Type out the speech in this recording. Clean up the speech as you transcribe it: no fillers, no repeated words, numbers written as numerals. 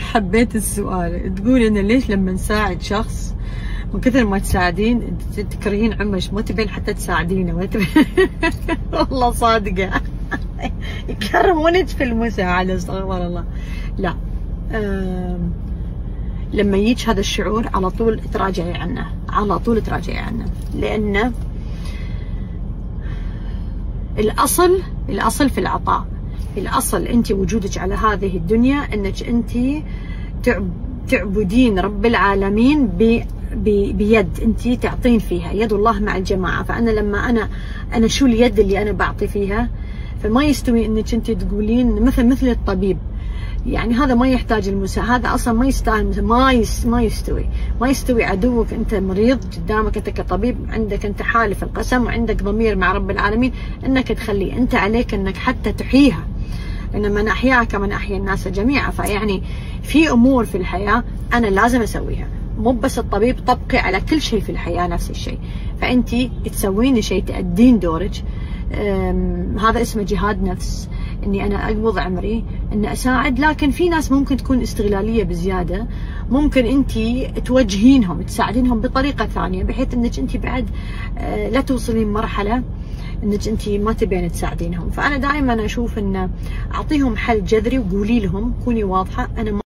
حبيت السؤال. تقول إن ليش لما نساعد شخص من كثر ما تساعدين تكرهين عمش، ما تبين حتى تساعدينه، ما تبين. والله صادقة. يكرهونك في المساعدة، استغفر الله. لا، لما يجيك هذا الشعور على طول تراجعي عنه، على طول تراجعي عنه، لأن الأصل في العطاء. الأصل أنت وجودك على هذه الدنيا أنك أنت تعبدين رب العالمين بيد انت تعطين فيها، يد الله مع الجماعه. فانا لما انا شو اليد اللي انا بعطي فيها؟ فما يستوي انك انت تقولين مثل الطبيب، يعني هذا ما يحتاج المساعدة، هذا اصلا ما يستاهل، ما يستوي عدوك. انت مريض قدامك، انت كطبيب عندك انت حالف القسم وعندك ضمير مع رب العالمين انك تخليه، انت عليك انك حتى تحييها، انما من احياها كمن احيا الناس جميعا. فيعني في امور في الحياه انا لازم اسويها، مو بس الطبيب، طبقي على كل شيء في الحياه نفس الشيء. فانت تسوين شيء، تأدين دورك. هذا اسمه جهاد نفس، اني انا اقبض عمري ان اساعد. لكن في ناس ممكن تكون استغلاليه بزياده، ممكن انت توجهينهم تساعدينهم بطريقه ثانيه، بحيث انك انت بعد لا توصلين مرحله انك انت ما تبين تساعدينهم. فانا دائما اشوف ان اعطيهم حل جذري وقولي لهم، كوني واضحه، انا